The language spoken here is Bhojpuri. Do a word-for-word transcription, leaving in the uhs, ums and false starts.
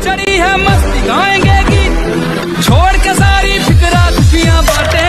चढ़ी है मस्ती गाएंगे गीत, छोड़ के सारी फिक्रा खुशियां बांटे।